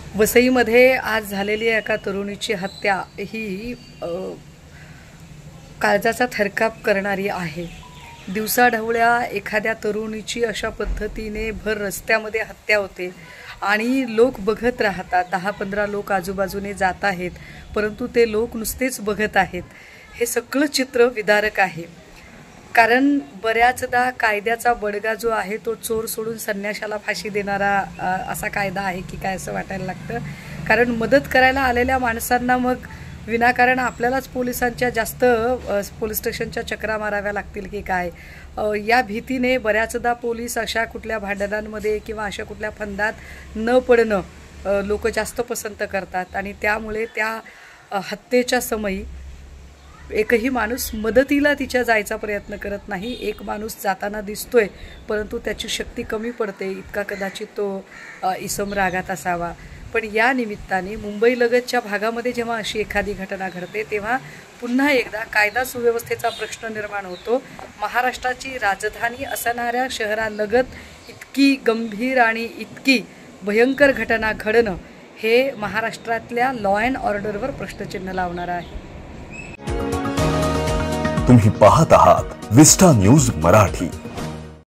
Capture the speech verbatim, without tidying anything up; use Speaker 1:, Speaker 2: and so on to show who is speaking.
Speaker 1: वसईमध्ये आज झालेली एका तरुणीची हत्या ही काळजाचा थरकाप करणारी आहे। दिवसाढवळ्या एखाद्या तरुणीची अशा पद्धतीने भर रस्त्यामध्ये हत्या होते आणि लोक बघत राहतात। दहा पंधरा लोक आजूबाजूने जात आहेत, परंतु ते लोक नुसतेच बघत आहेत। हे सगळं चित्र विदारक आहे, कारण बऱ्याचदा कायद्याचा बडगा जो आहे तो चोर सोडून संन्याशाला फाशी देणारा असा कायदा आहे की काय असं वाटायला लागतं। कारण मदत करायला आलेल्या माणसांना मग विनाकारण आपल्यालाच पोलिसांच्या जास्त पोलीस स्टेशनच्या चक्रा माराव्या लागतील की काय, या भीतीने बऱ्याचदा पोलीस अशा कुठल्या भांडणांमध्ये किंवा अशा कुठल्या फंदात न पडणं लोक जास्त पसंत करतात। आणि त्यामुळे त्या हत्येच्या समयी एकही माणूस मदतीला तिच्या जायचा प्रयत्न करत नाही। एक माणूस जाताना दिसतोय, परंतु त्याची शक्ती कमी पडते, इतका कदाचित तो इसम रागात असावा। पण या निमित्ताने मुंबईलगतच्या भागामध्ये जेव्हा अशी एखादी घटना घडते तेव्हा पुन्हा एकदा कायदा सुव्यवस्थेचा प्रश्न निर्माण होतो। महाराष्ट्राची राजधानी असणाऱ्या शहरालगत इतकी गंभीर आणि इतकी भयंकर घटना घडणं हे महाराष्ट्रातल्या लॉ अँड ऑर्डरवर प्रश्नचिन्ह लावणार आहे।
Speaker 2: तुम्ही पाहत आहात विस्टा न्यूज मराठी।